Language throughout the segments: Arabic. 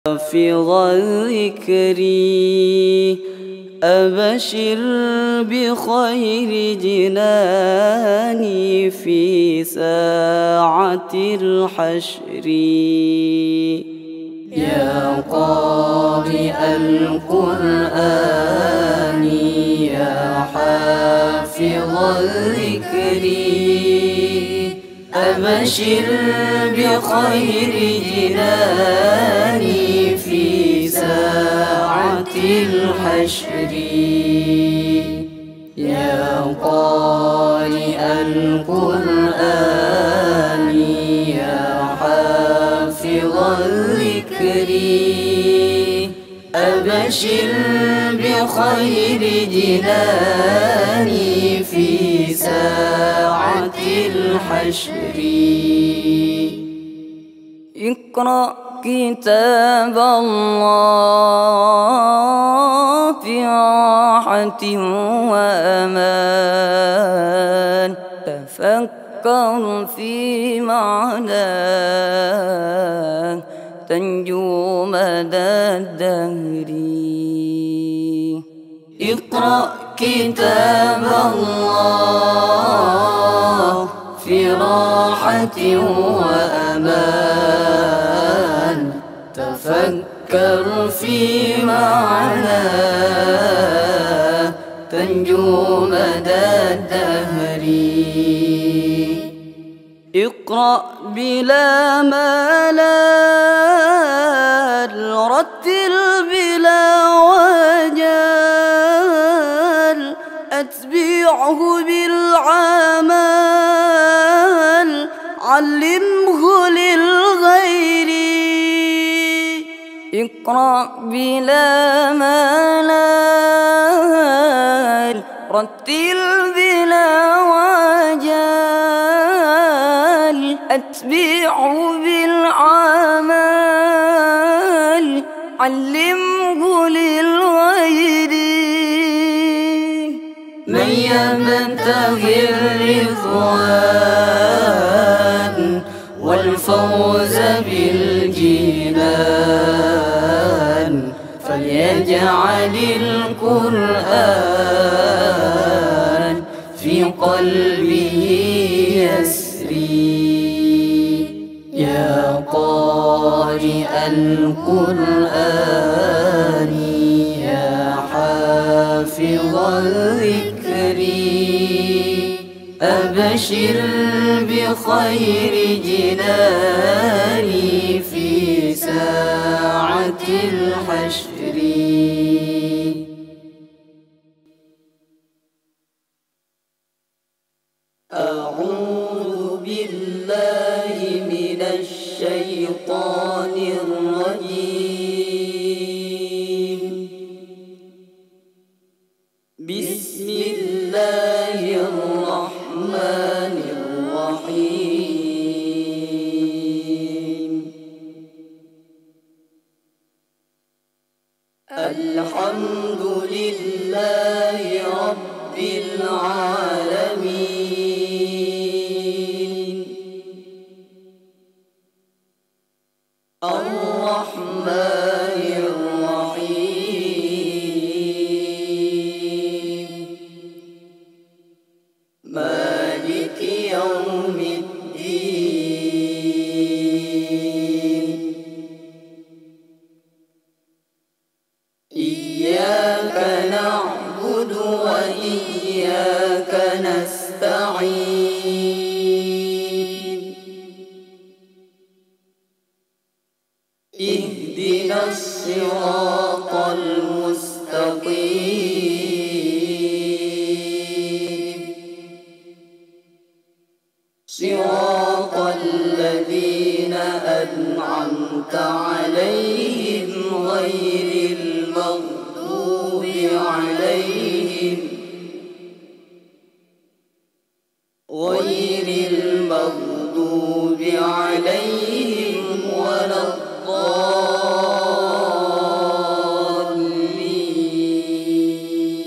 حافظ الذكر أبشر بخير جناني في ساعة الحشر. يا قارئ القرآن يا حافظ الذكر أبشر بخير جناني في ساعة الحشر. يا قارئ القرآن يا حافظ الذكر أبشر بخير جناني في ساعة الحشر. اقرأ كتاب الله في راحة وأمان، تفكر في معناه تنجو مدى الدهر. اقرأ كتاب الله في راحة وأمان، تفكر في معناه تنجو مدى الدهر. اقرأ بلا ملل رتل بلا وجل، أتبعه بالعمل علمه للغير. اقرأ بلا ملل رتل بلا وجل، أتبعه بالعمل علمه للغير. من يبتغي الرضوان والفوز بالجنان، فليجعل القرآن في قلبه يسري. يا قارئ القرآن يا حافظ الذكر أبشر بخير جناني في ساعة الحشر. أعوذ بالله من الشيطان الرجيم. بسم الله الرحمن الرحيم. الحمد لله رب العالمين، الرحمن الرحيم، مالك يوم الدين. إياك نعبد وإياك نستعين، اهدنا الصراط المستقيم، صراط الذين أنعمت عليهم غير المغضوب عليهم ولا الضالين.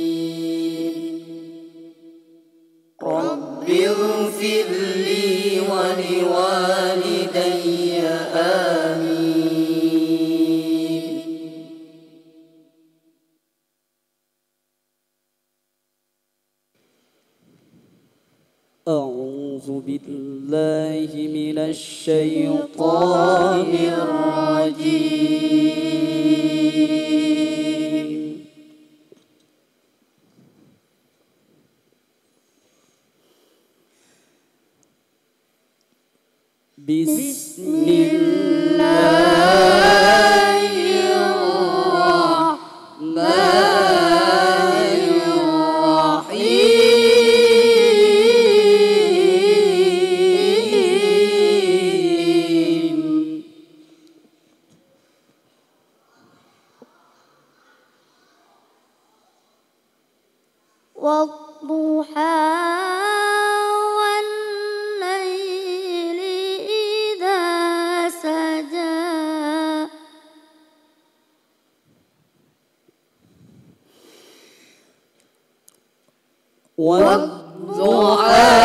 أعوذ بالله من الشيطان الرجيم. بسم الله الرحمن الرحيم. والضحى والليل إذا سجى والضحى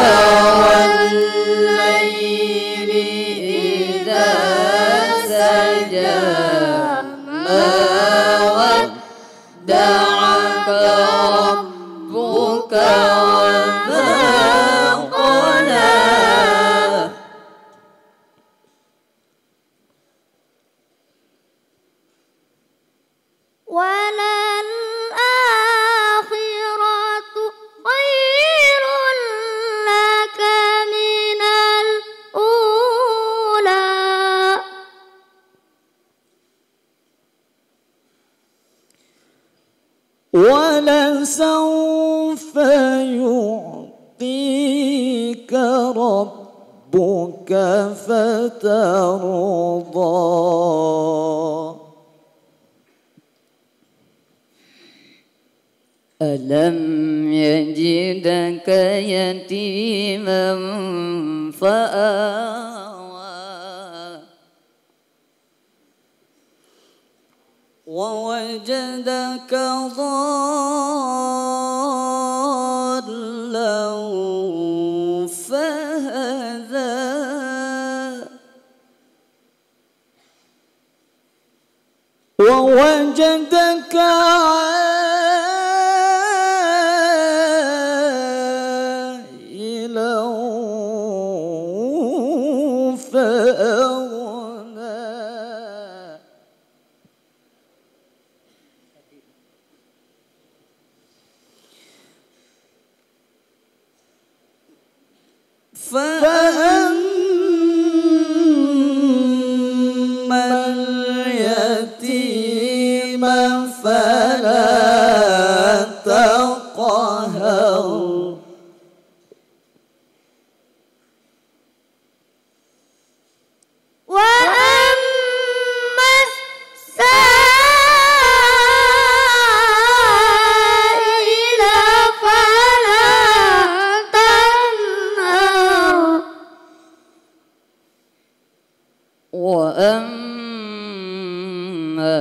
والليل إذا سجى ما ودعك ربك وما قلى وللآخرة خير لك من الأولى ولسوف يعطيك ربك فترضى ألم يجدك يتيما فآوى ووجدك ضالا فهدى ووجدك عائلا فأغنى فأما اليتيم فلا تقهر وأما السائل فلا تنهر وأما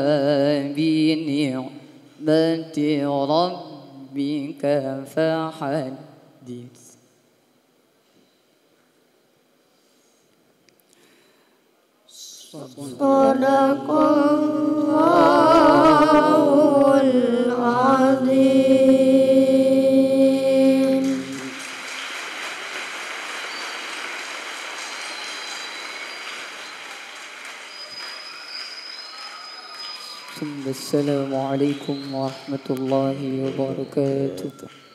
بنعمة ربك فحدث. صدق الله العظيم. السلام عليكم ورحمة الله وبركاته.